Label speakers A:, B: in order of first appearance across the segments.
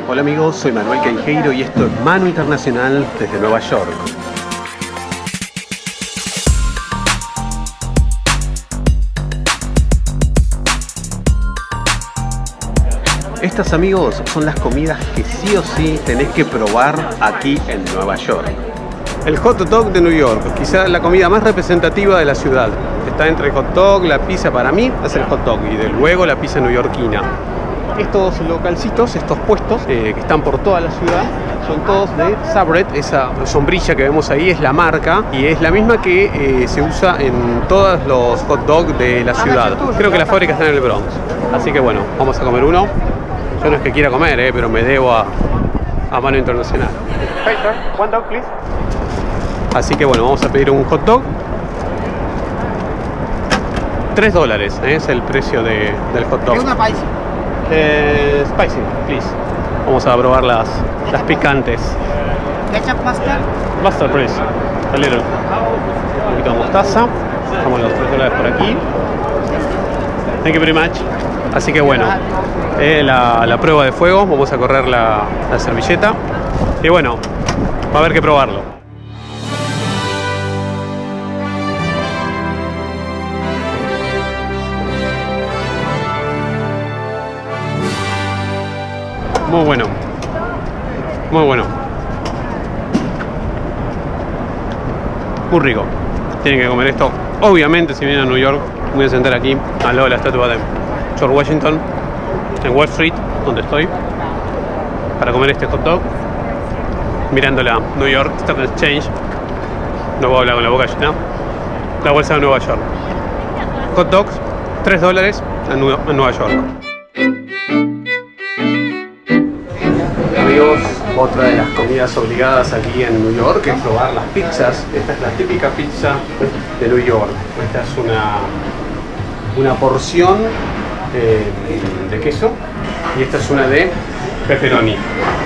A: Hola amigos, soy Manuel Queijeiro y esto es Mano Internacional desde Nueva York. Estas, amigos, son las comidas que sí o sí tenés que probar aquí en Nueva York. El hot dog de New York, quizás la comida más representativa de la ciudad. Está entre el hot dog, la pizza, para mí es el hot dog y de luego la pizza neoyorquina. Estos localcitos, estos puestos que están por toda la ciudad, son todos de Sabret. Esa sombrilla que vemos ahí es la marca y es la misma que se usa en todos los hot dogs de la ciudad. Creo que la fábrica está en el Bronx. Así que bueno, vamos a comer uno. Yo no es que quiera comer, pero me debo a Mano Internacional. Hey, sir, one dog, please. Así que bueno, vamos a pedir un hot dog. $3 es el precio del hot dog.
B: ¿Y una paisa?
A: Spicy, please. Vamos a probar las picantes.
B: ¿Ketchup, mustard?
A: Mustard, please. A little. Un poquito de mostaza. Dejamos los $3 por aquí. Thank you very much. Así que bueno, la prueba de fuego. Vamos a correr la servilleta. Y bueno, va a haber que probarlo. Muy bueno. Muy bueno. Muy rico. Tienen que comer esto. Obviamente, si vienen a New York, me voy a sentar aquí al lado de la estatua de George Washington en Wall Street, donde estoy, para comer este hot dog, mirando la New York Stock Exchange. No voy a hablar con la boca llena. La bolsa de Nueva York. Hot dogs, $3 en Nueva York. Amigos, otra de las comidas obligadas aquí en New York es probar las pizzas. Esta es la típica pizza de New York. Esta es una porción de queso y esta es una de pepperoni.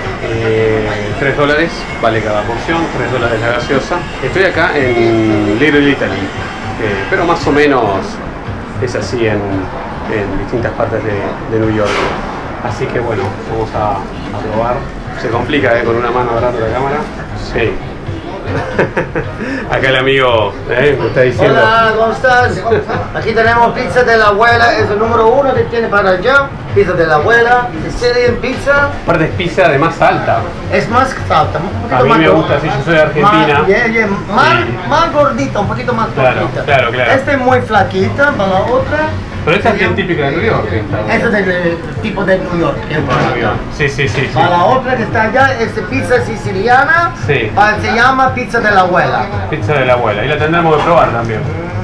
A: $3 vale cada porción, $3 la gaseosa. Estoy acá en Little Italy, pero más o menos es así en distintas partes de New York. Así que bueno, vamos a probar. Se complica con una mano agarrando la cámara. Sí. Acá el amigo me está diciendo.
B: Hola, ¿cómo estás? Aquí tenemos pizza de la abuela, es el número 1 que tiene para allá. Pizza de la abuela, Sicilian pizza.
A: Aparte es pizza de más alta.
B: Es más alta, un poquito
A: a mí
B: más
A: me gusta, si yo soy de Argentina.
B: Más gordita, un poquito más gordita.
A: Claro.
B: Esta es muy flaquita, para la otra.
A: Pero esta es bien típica de New York.
B: Esta es del tipo de New York.
A: Sí.
B: Para la otra que está allá, es pizza siciliana.
A: Sí.
B: Se llama pizza de la abuela.
A: Pizza de la abuela. Y la tendremos que probar también.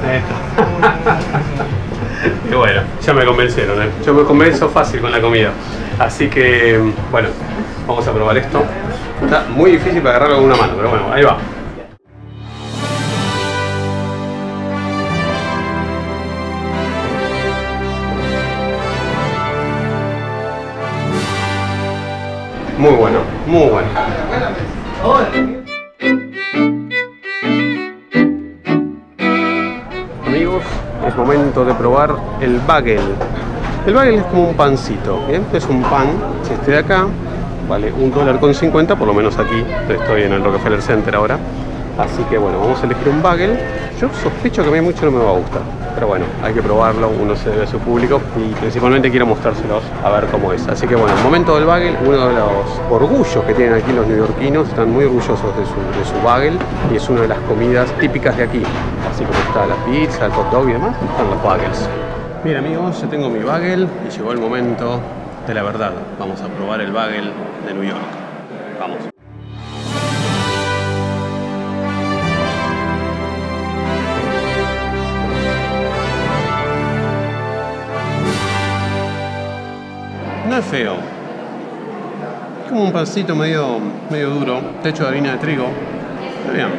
A: Y bueno, ya me convencieron. Yo me convenzo fácil con la comida. Así que, bueno, vamos a probar esto. Está muy difícil para agarrarlo con una mano, pero bueno, ahí va. Muy bueno, muy bueno. Amigos, es momento de probar el bagel. El bagel es como un pancito, ¿bien? Es un pan, este de acá, vale $1.50, por lo menos aquí. Estoy en el Rockefeller Center ahora. Así que bueno, vamos a elegir un bagel. Yo sospecho que a mí mucho no me va a gustar, pero bueno, hay que probarlo, uno se debe a su público y principalmente quiero mostrárselos a ver cómo es. Así que bueno, el momento del bagel, uno de los orgullos que tienen aquí los neoyorquinos, están muy orgullosos de su bagel y es una de las comidas típicas de aquí. Así como está la pizza, el hot dog y demás, están los bagels. Bien amigos, yo tengo mi bagel y llegó el momento de la verdad. Vamos a probar el bagel de New York. Vamos. No es feo, es como un pancito medio duro, hecho de harina de trigo. Está bien.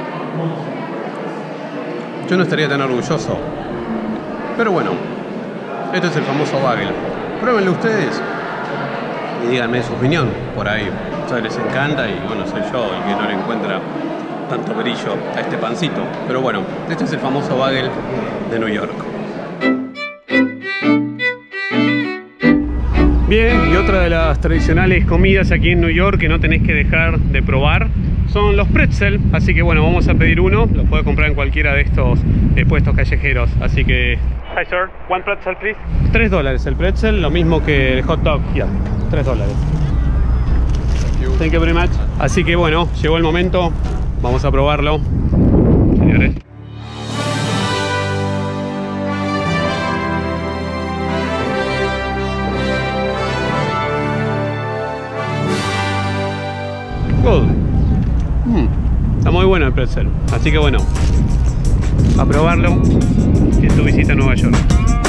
A: Yo no estaría tan orgulloso, pero bueno, este es el famoso bagel. Pruébenlo ustedes y díganme su opinión por ahí. Si les encanta y bueno, soy yo el que no le encuentra tanto brillo a este pancito. Pero bueno, este es el famoso bagel de New York. Bien, y otra Otra de las tradicionales comidas aquí en New York que no tenés que dejar de probar son los pretzel, así que bueno, vamos a pedir uno. Los puedes comprar en cualquiera de estos puestos callejeros, así que... Hi sir, one pretzel please. $3 el pretzel, lo mismo que el hot dog. Yeah, $3. Thank you very much. Así que bueno, llegó el momento, vamos a probarlo, señores. Está muy bueno el pretzel, así que bueno, a probarlo en tu visita a Nueva York.